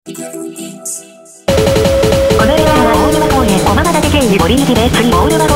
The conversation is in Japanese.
この列車は大沼公園駒場岳経由森行きです。次大沼公